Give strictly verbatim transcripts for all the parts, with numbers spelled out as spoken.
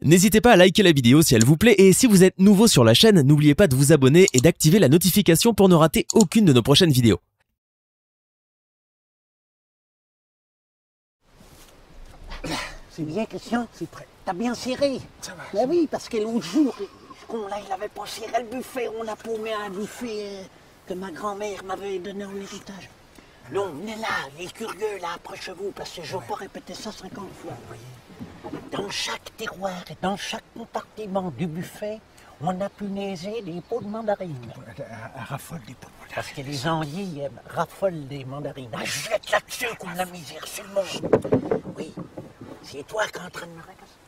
N'hésitez pas à liker la vidéo si elle vous plaît et si vous êtes nouveau sur la chaîne, n'oubliez pas de vous abonner et d'activer la notification pour ne rater aucune de nos prochaines vidéos. C'est bien, Christian? C'est prêt. T'as bien serré? Ça va. Ben oui, parce que l'autre jour, ce con-là, il avait pas serré le buffet. On a paumé un buffet euh, que ma grand-mère m'avait donné en héritage. Non, venez là, les curieux, là, approchez-vous, parce que je ne vais pas répéter ça cinquante fois. Dans chaque tiroir et dans chaque compartiment du buffet, on a punaisé des pots de mandarines. Un, un raffole des pots de mandarines. Parce que les anguilles euh, raffolent des mandarines. Ah, je vais être là-dessus comme la misère sur le monde. Oui, c'est toi qui es en train de me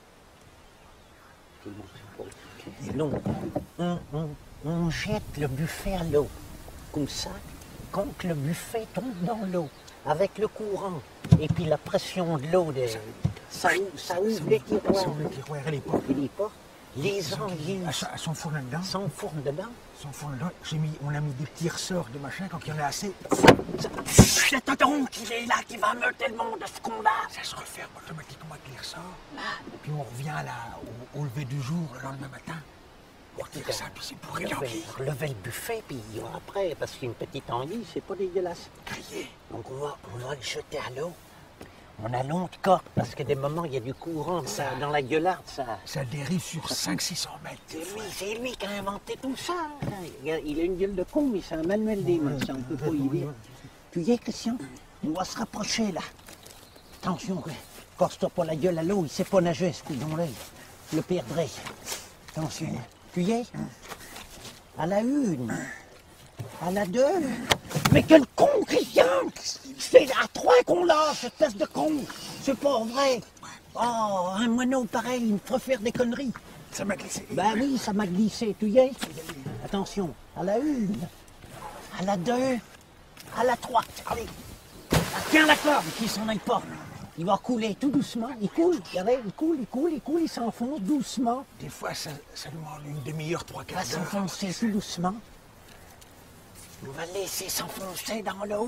raconter. Non, on, on, on jette le buffet à l'eau, comme ça, quand le buffet tombe dans l'eau, avec le courant, et puis la pression de l'eau, de, ça, ça ouvre les tiroirs. Ça ouvre les tiroirs et les portes. Et les portes. Les anguilles Elles s'enfournent dedans. s'enfournent dedans. S'enfournent dedans. J'ai mis, on a mis des petits ressorts de machin quand il y en a assez. Je t'attends qu'il est là, qui va meuter le monde de ce con-là. Ça se referme automatiquement avec les ressorts. Et puis on revient là, au, au lever du jour, le lendemain matin. Pour dire ça, puis c'est pour l'anguille. Relever le buffet, puis après, parce qu'une petite anguille, c'est pas dégueulasse. Crier. Donc on va, on va le jeter à l'eau. On a longue corde, parce que des moments, il y a du courant ça, dans la gueularde, ça. Ça dérive sur cinq cents à six cents mètres. C'est lui, c'est lui qui a inventé tout ça. Il a, il a une gueule de con, mais c'est un manuel des mains, ça, on peut pas y dire. Tu y es, Christian? On va se rapprocher, là. Attention, casse-toi pas la gueule à l'eau, il sait pas nager, ce coudon-là. Je le perdrai. Attention. Tu y es? À la une. À la deux. Mais quel con, Christian! C'est à trois qu'on lâche, espèce de con! C'est pas vrai! Oh, un moineau pareil, il me ferait faire des conneries. Ça m'a glissé. Ben oui, ça m'a glissé, tu y es? Attention, à la une, à la deux, à la trois. Allez, tiens la corde, qu'il s'en aille pas. Il va couler tout doucement, il coule, regardez, il coule, il coule, il coule, il s'enfonce doucement. Des fois, ça, ça demande une demi-heure, trois Il va quarts d'heure. s'enfoncer tout doucement. On va le laisser s'enfoncer dans l'eau.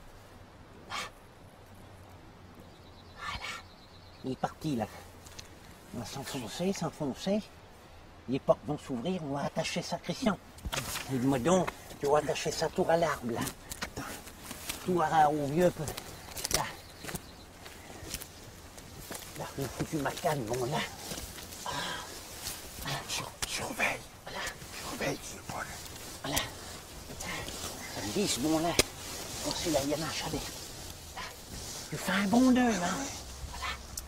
Voilà. Il est parti là. On va s'enfoncer, s'enfoncer. Les portes vont s'ouvrir, on va attacher ça, Christian. Dis-moi donc, tu vas attacher ça tout à l'arbre là. Tout à, au vieux peu. Là. Là, on a foutu ma canne, bon là. Sur, surveille. Voilà. Surveille, Paul. Voilà. Ça me glisse, bon là. Oh, c'est la yanache, allez. Là. Tu fais un bon nœud, hein. Voilà.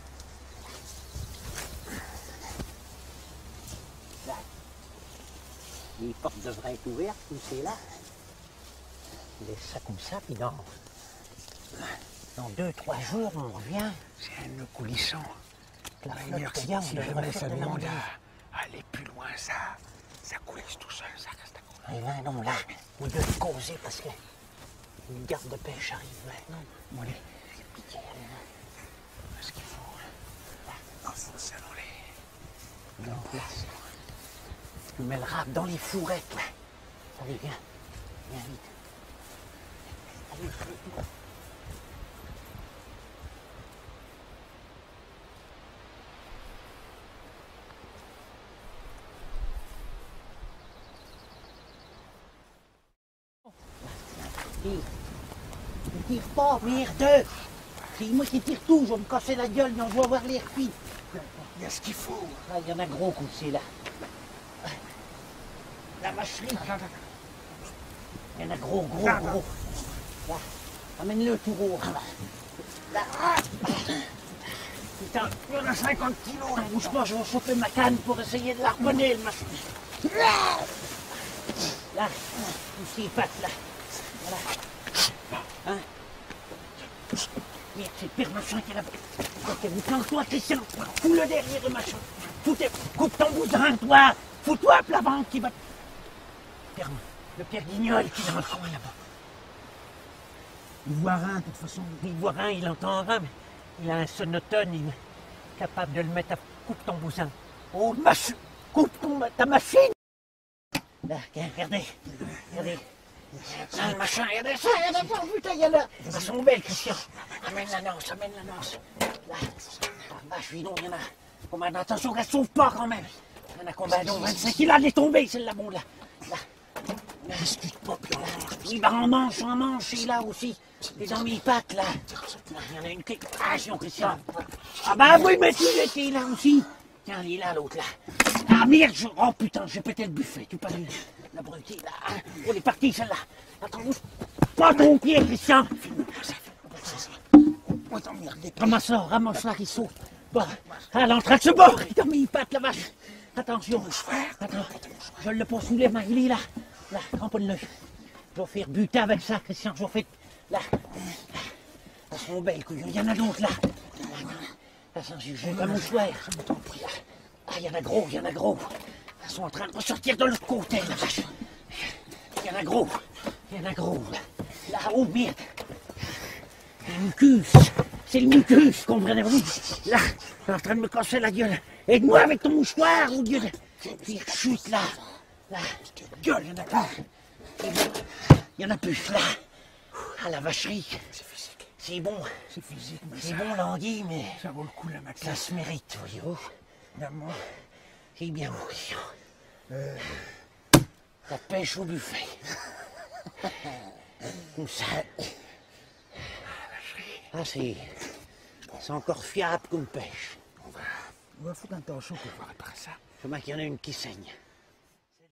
Là. Les portes devraient être ouvertes, comme c'est là. Laisse ça comme ça, puis dans, dans deux, trois jours, on revient. C'est un nœud coulissant. La D'ailleurs, flotte si, payante, si on jamais devrait ça faire des demande landings. à, à aller plus loin, ça, ça coulisse tout seul, ça reste à couler. Eh ben non, là, on doit causer parce que une garde de pêche arrive maintenant. Bon, allez, Pitié, ce qu'il faut. Hein. Enfonce ça dans les... on est en place. Tu mets le rap dans les fourrettes, là. Allez, viens. Viens vite. Allez, vite. Ne tire pas, merde! C'est moi qui tire tout, je vais me casser la gueule, mais on va voir les repis. Il y a ce qu'il faut. Là, il y en a gros coup, c'est là. La vacherie. Il y en a gros, gros, gros. Là, amène-le tout gros. Là. Là. Putain, il y en a cinquante kilos, là. Bouge pas, je vais choper ma canne pour essayer de l'harponner, le machin. Là, ici, il passe, là. Voilà. Hein? Merde, c'est le pire machin qui est là-bas. Ok, vous planque-toi, Christian. Fous-le derrière le machin. Foutez, coupe ton bousin, toi. Fous-toi à plat ventre qui va... Ferme. Le Pierre Guignol qui est dans le coin là-bas. Il voit rien, de toute façon. Il voit rien, il entend rien, mais il a un sonotone, il est capable de le mettre à... Coupe ton bousin. Oh, machine. Coupe ton, ta machine. Là, regardez. Regardez. Ça, le machin, regardez ça, regardez ça, putain, il y a là. Elles sont belles, Christian. Amène la noce, amène la noce. Là, ah, vache, dis donc, il y en a. Commandant, attention qu'elle ne sauve pas quand même. Il y en a combien donc vingt-cinq, il a les tomber, celle-là, bon, là. Là. Discute pas, Pierre. Oui, bah en manche, en manche, et là aussi. Et dans mes pattes, là. Il y en a une clé. Ah, sinon, Christian. Ah bah oui, mais tu étais là aussi. Tiens, il est là, l'autre, là. Ah merde, je... oh putain, j'ai pété le buffet, tu parles. La brutille, là. Hein. Oh, elle est partie, celle-là. Attends, bouge pas ton pied, Christian. Moi, t'emmerder. Ramasse-la, ramasse-la, qui saute. Bon, elle est en train de se mordre. Dans mes pattes, la vache. Attention, attends, je le pose sous les mains, il est là. Là, cramponne-le. Je vais faire buter avec ça, Christian. Je vais faire. Là. Elles sont belles, couillons. Il y en a d'autres, là. Attends, j'ai un mouchoir. Ah, il y en a gros, il y en a gros. Elles sont en train de ressortir de l'autre côté, la vache. Il y en a gros. Il y en a gros, là. Là, oh merde. Le mucus. C'est le mucus, comprenez-vous? Là, t'es en train de me casser la gueule. Aide-moi avec ton mouchoir, au lieu de faire chute, là. Là, gueule, il y en a plus. Il y en a plus, là. Ah, la vacherie. C'est physique. C'est bon. C'est physique, mais C'est ça, bon, l'anguille, mais ça vaut le coup, la matelas. ça se mérite, voyez-vous. Maman, C'est bien, mon Christian. La pêche au buffet. Comme ça. Ah, c'est... C'est encore fiable comme pêche. on va... On va foutre attention pour voir après ça. Je vois qu'il y en a une qui saigne.